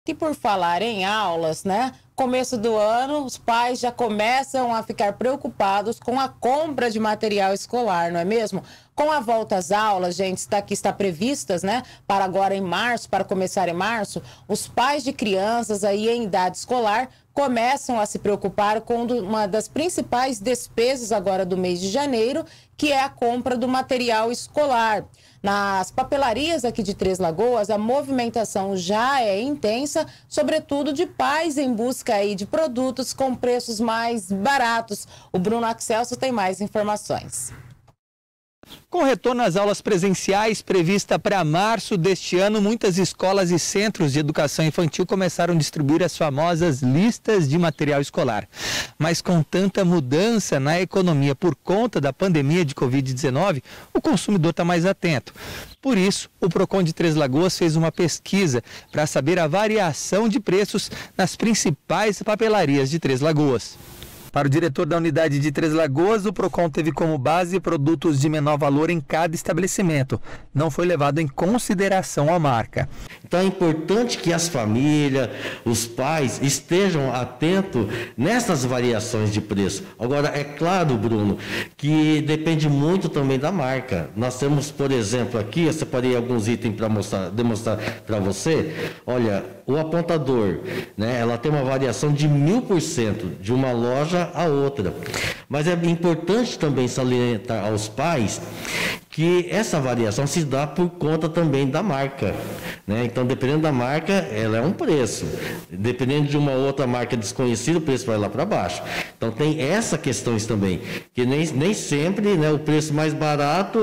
E por falar em aulas, né? Começo do ano, os pais já começam a ficar preocupados com a compra de material escolar, não é mesmo? Com a volta às aulas, gente, está previstas, né? Para agora em março, para começar em março, os pais de crianças aí em idade escolar começam a se preocupar com uma das principais despesas agora do mês de janeiro, que é a compra do material escolar. Nas papelarias aqui de Três Lagoas, a movimentação já é intensa, sobretudo de pais em busca aí de produtos com preços mais baratos. O Bruno Axelso tem mais informações. Com retorno às aulas presenciais prevista para março deste ano, muitas escolas e centros de educação infantil começaram a distribuir as famosas listas de material escolar. Mas com tanta mudança na economia por conta da pandemia de Covid-19, o consumidor está mais atento. Por isso, o Procon de Três Lagoas fez uma pesquisa para saber a variação de preços nas principais papelarias de Três Lagoas. Para o diretor da unidade de Três Lagoas, o Procon teve como base produtos de menor valor em cada estabelecimento. Não foi levado em consideração a marca. Então é importante que as famílias, os pais estejam atentos nessas variações de preço. Agora, é claro, Bruno, que depende muito também da marca. Nós temos, por exemplo, aqui, eu separei alguns itens para demonstrar para você. Olha, o apontador, né, ela tem uma variação de 1000% de uma loja a outra. Mas é importante também salientar aos pais que essa variação se dá por conta também da marca, né? Então, dependendo da marca, ela é um preço. Dependendo de uma outra marca desconhecida, o preço vai lá para baixo. Então, tem essa questões também, que nem sempre, né, o preço mais barato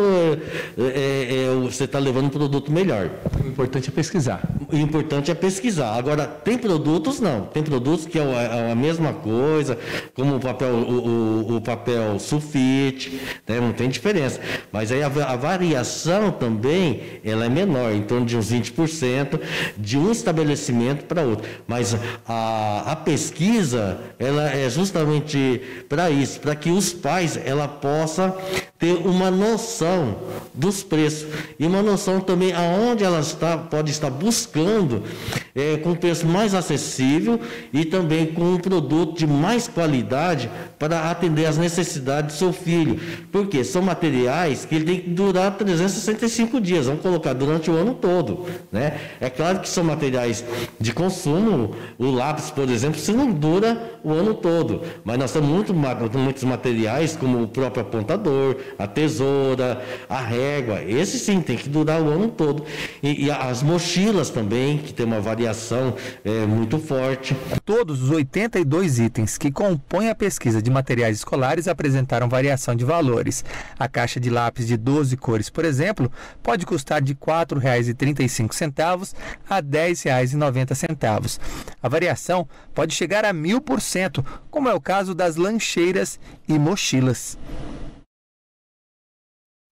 você está levando um produto melhor. O importante é pesquisar. O importante é pesquisar. Agora, tem produtos não. Tem produtos que é a mesma coisa, como o papel sulfite, né? Não tem diferença. Mas aí a variação também ela é menor, em torno de uns 20% de um estabelecimento para outro. Mas a pesquisa ela é justamente para isso, para que os pais ela possa ter uma noção dos preços e uma noção também aonde ela pode estar buscando com preço mais acessível e também com um produto de mais qualidade para atender às necessidades do seu filho. Porque são materiais que ele tem que durar 365 dias, vamos colocar durante o ano todo, né? É claro que são materiais de consumo, o lápis, por exemplo, se não dura o ano todo, mas nós temos muitos materiais, como o próprio apontador, a tesoura, a régua, esse sim tem que durar o ano todo. E as mochilas também, que tem uma variação muito forte. Todos os 82 itens que compõem a pesquisa de materiais escolares apresentaram variação de valores. A caixa de lápis de 12 cores, por exemplo, pode custar de R$ 4,35 a R$ 10,90. A variação pode chegar a 1000%, como é o caso das lancheiras e mochilas.